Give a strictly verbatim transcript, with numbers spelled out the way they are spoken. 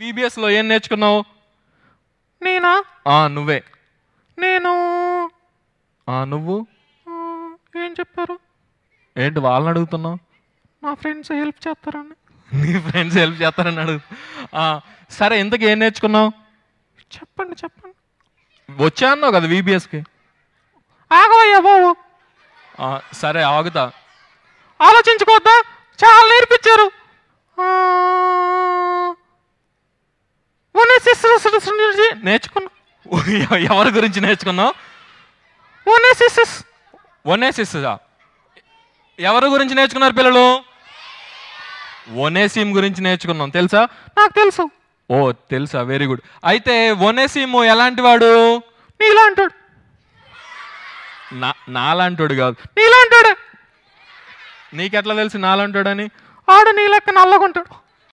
వీబీఎస్లో ఏం నేర్చుకున్నావు? నేనా? నువ్వే. నేను నువ్వు ఏం చెప్పారు? ఏంటి వాళ్ళని అడుగుతున్నావు? నా ఫ్రెండ్స్ హెల్ప్ చేస్తారని. నీ ఫ్రెండ్స్ హెల్ప్ చేస్తారని అడుగు. సరే, ఇంతకీ ఏం నేర్చుకున్నావు? చెప్పండి చెప్పండి. వచ్చా అన్నావు కదా వీబీఎస్కి. ఆగవయ్యా బాబు. సరే ఆగుతా. ఆలోచించుకోవద్దా, చాలా నేర్పించారు. నేర్చుకున్నా. ఎవరి గురించి నేర్చుకున్నావు? ఒనేసిస్. ఒనేసిస్ ఎవరి గురించి నేర్చుకున్నారు పిల్లలు? ఒనేసిమ్ గురించి నేర్చుకున్నాం. తెలుసా? నాకు తెలుసు. ఓ తెలుసా, వెరీ గుడ్. అయితే ఒనేసిమ్ ఎలాంటి వాడు? నీలాంటోడు. నా నాలాంటోడు కాదు, నీలాంటోడే. నీకెట్లా తెలుసు నాలాంటోడని? ఆడు నీ లెక్క నల్లగుంటాడు.